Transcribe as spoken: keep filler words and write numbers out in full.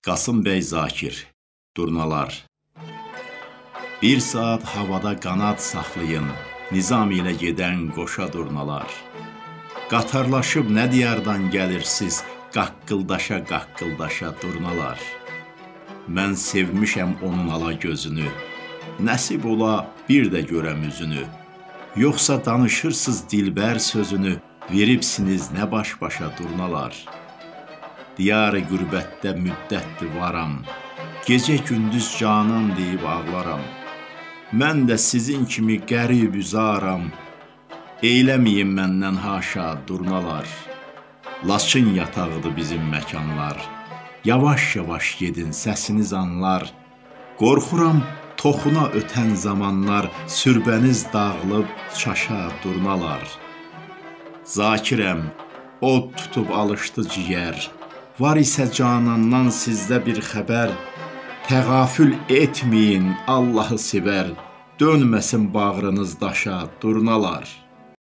Qasım bəy Zakir, Durnalar. Bir saat havada qanad saxlayın, nizam ilə gedən qoşa durnalar. Qatarlaşıb nə diyardan gəlirsiz, qaqqıldaşa qaqqıldaşa durnalar. Mən sevmişəm onun ala gözünü, nəsib ola bir də görəm üzünü. Yoxsa danışırsız dilbər sözünü, veribsiniz nə baş-başa durnalar. Diyarı qürbətdə müddətdir varam, gecə gündüz canan deyib ağlaram. Mən də sizin kimi qərib üzaram, eyləməyin məndən haşa durnalar. Laçın yatağıdır bizim məkanlar, yavaş-yavaş gedin səsiniz anlar. Qorxuram toxuna ötən zamanlar, sürbəniz dağılıb çaşa durnalar. Zakirəm, od tutub alışdı ciyər, var isə canandan sizdə bir xəbər. Təğafül etməyin, Allahı sevər, dönməsin bağrınız daşa durnalar.